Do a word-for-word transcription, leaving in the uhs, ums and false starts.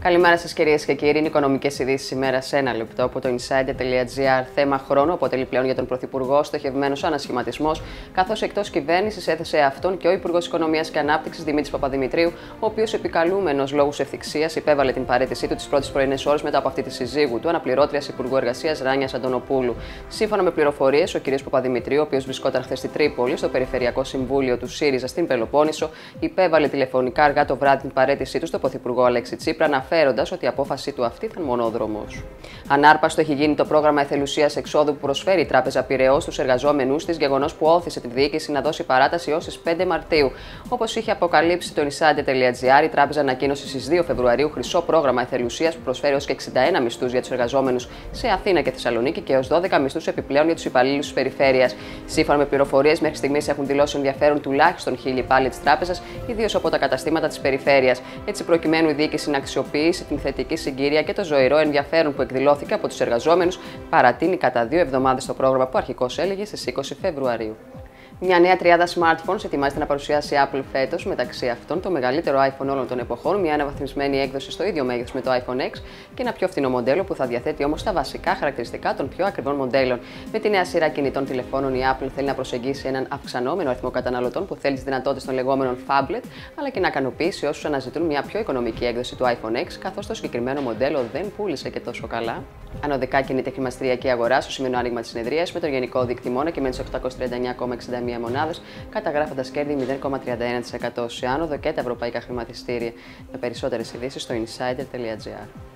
Καλημέρα σας κυρίες και κύριοι. Είναι οικονομικές ειδήσεις ημέρα σε ένα λεπτό από το insider τελεία gr. Θέμα χρόνου αποτελεί πλέον για τον Πρωθυπουργό στοχευμένος ανασχηματισμός, καθώς εκτός κυβέρνησης έθεσε αυτόν και ο Υπουργός Οικονομίας και Ανάπτυξης Δημήτρης Παπαδημητρίου, ο οποίος επικαλούμενος λόγους ευθυξίας υπέβαλε την παραίτησή του τις πρώτες πρωινές ώρες μετά από αυτή τη συζύγου του, αναπληρώτριας Υπουργού Εργασίας Ράνιας Αντωνοπούλου. Σύμφωνα με πληροφορίες, ο κ. Παπαδημητρίου, ο οποίος βρισκόταν χθες στη Τρίπολη, στο Περιφερειακό Συμβούλιο του ΣΥΡΙΖΑ στην Πελοπόννησο, υπέβαλε τηλεφωνικά αργά το βράδυ την παραίτησή του στο Πρωθυπουργό Αλέξη Τσίπρα, αναφέροντας ότι η απόφασή του αυτή ήταν μονόδρομος. Ανάρπαστο έχει γίνει το πρόγραμμα εθελουσίας εξόδου που προσφέρει η Τράπεζα Πειραιώς στους εργαζόμενους της, γεγονός που όθησε τη διοίκηση να δώσει παράταση ως τις πέντε Μαρτίου. Όπως είχε αποκαλύψει το insider τελεία gr, η Τράπεζα ανακοίνωσε στις δύο Φεβρουαρίου χρυσό πρόγραμμα εθελουσίας που προσφέρει ως και εξήντα ένα μισθούς για τους εργαζόμενους σε Αθήνα και Θεσσαλονίκη και έως δώδεκα μισθούς επιπλέον για τους υπαλλήλους της περιφέρειας. Σύμφωνα με πληροφορίες, μέχρι στιγμής έχουν δηλώσει ενδιαφέρον τουλάχιστον χίλιοι υπάλληλοι της Τράπεζας, ιδίως από τα καταστήματα της περιφέρειας. Έτσι, προκειμένου η διοίκηση να αξιοποιήσει την θετική συγκυρία και το ζωηρό ενδιαφέρον που εκδηλώθηκε από τους εργαζόμενους, παρατείνει κατά δύο εβδομάδες το πρόγραμμα που αρχικώς έλεγε στις είκοσι Φεβρουαρίου. Μια νέα τριάδα smartphones ετοιμάζεται να παρουσιάσει η Apple φέτος, μεταξύ αυτών το μεγαλύτερο iPhone όλων των εποχών, μια αναβαθμισμένη έκδοση στο ίδιο μέγεθος με το iPhone X και ένα πιο φθηνό μοντέλο που θα διαθέτει όμως τα βασικά χαρακτηριστικά των πιο ακριβών μοντέλων. Με τη νέα σειρά κινητών τηλεφώνων, η Apple θέλει να προσεγγίσει έναν αυξανόμενο αριθμό καταναλωτών που θέλει τις δυνατότητες των λεγόμενων phablet, αλλά και να ικανοποιήσει όσους αναζητούν μια πιο οικονομική έκδοση του iPhone X, καθώς το συγκεκριμένο μοντέλο δεν πούλησε και τόσο καλά. Ανωδικά κινείται η χρηματιστηριακή αγορά στο σημερινό άνοιγμα της συνεδρίας, με το γενικό δείκτη και μένει σε οκτακόσιες τριάντα εννέα κόμμα εξήντα μία μονάδες, καταγράφοντας κέρδη μηδέν κόμμα τριάντα ένα τοις εκατό σε άνοδο και τα ευρωπαϊκά χρηματιστήρια. Με περισσότερες ειδήσεις στο insider τελεία gr.